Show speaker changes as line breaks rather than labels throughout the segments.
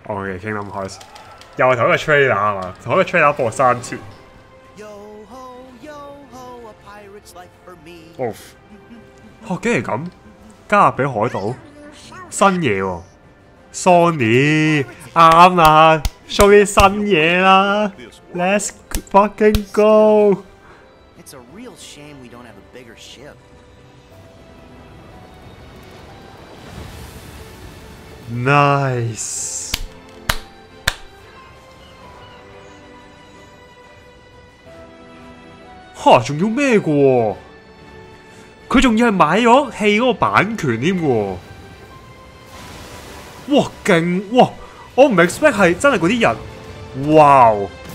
OK Kingdom Hearts 又係同一個 trailer 係嘛？同一個 trailer 播3次。哦，竟然咁加勒比海島新嘢喎 ，Sony 啱啦 ，show 啲新嘢啦 ，Let's fucking go！
It's a real shame we don't have a bigger ship.
Nice。嚇，仲要咩嘅喎？佢仲要係買咗戲嗰個版權添嘅喎。哇，勁！哇，我唔 expect 係真係嗰啲人。哇！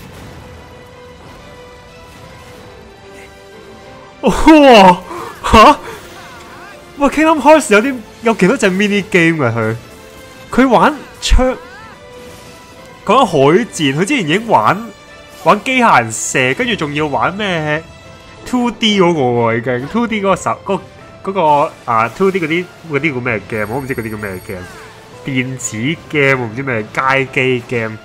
哇！嚇！喂 ，Kingdom Hearts 有幾多隻 mini game 㗎佢玩槍，講緊海戰，佢之前已經玩機械人射，跟住仲要玩咩 2D 嗰個喎，已經 2D 嗰個嗰個2D 嗰啲叫咩 game？ 我唔知嗰啲叫咩 game， 電子 game 我唔知咩街機 game。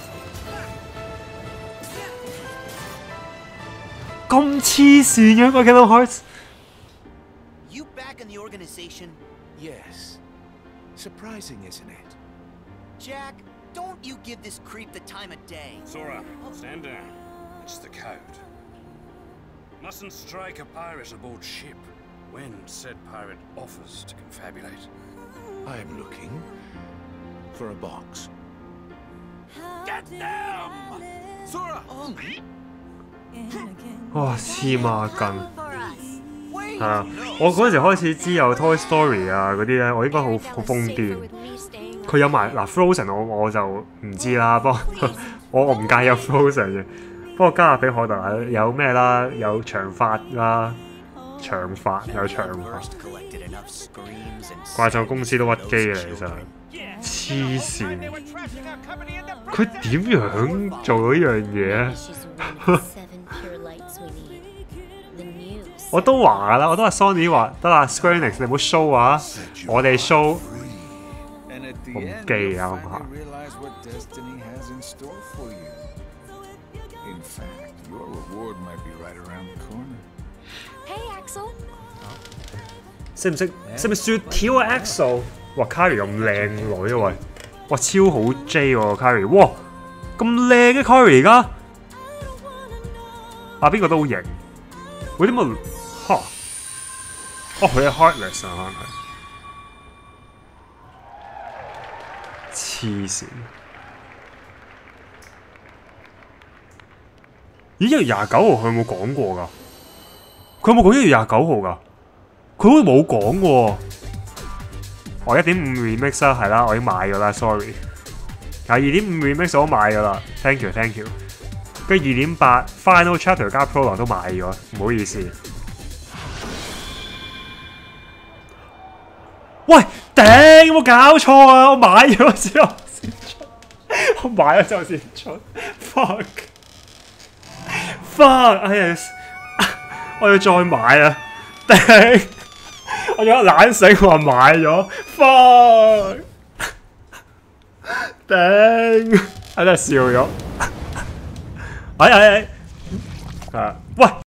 咁黐線嘅個 Kingdom Hearts。You
back in the organization?
Yes. Surprising, isn't it?
Jack, don't you give this creep the time of day.
Sora, stand down. It's the code. Mustn't strike a pirate aboard ship when said pirate offers to confabulate.
I'm looking for a box.
Get them!
Sora!
哇，黐孖筋！係啊，我嗰陣時開始知有 Toy Story 啊嗰啲咧，我應該好瘋癲。佢有埋嗱 Frozen 我就唔知啦，不過我唔介意有 Frozen 嘅。不過加勒比海盜有咩啦？有長髮啦，長髮有長髮。怪獸公司都屈機嚟，其實黐線。佢點樣做到呢樣嘢咧？我都話啦，我都話 Sony 話得啦 ，Square Enix 你唔好 show 啊，我哋 show。我唔記啊，咁下。識唔識雪條啊 Axel？ 哇 ，Carrie 咁靚女啊喂！哇，超好 J 喎 Carrie， 哇，咁靚嘅 Carrie 而家。邊個都好型。喂，點解？嚇！哦，佢係 Heartless 啊，可能係。黐線！咦，1月29號佢有冇講過㗎？佢有冇講1月29號㗎？佢好似冇講喎。1.5 remix 啦，係啦，我已經買咗啦 ，sorry。2.5 remix 我都買咗啦 ，thank you。跟住2.8 Final Chapter 加 Prologue 都買咗，唔好意思。喂，頂！有冇搞錯啊？我買咗之後先出，我買咗之後先出 ，fuck，哎呀，我要再買啊！頂！我仲有懶醒話買咗 ，fuck， 頂！我真係笑咗。喂。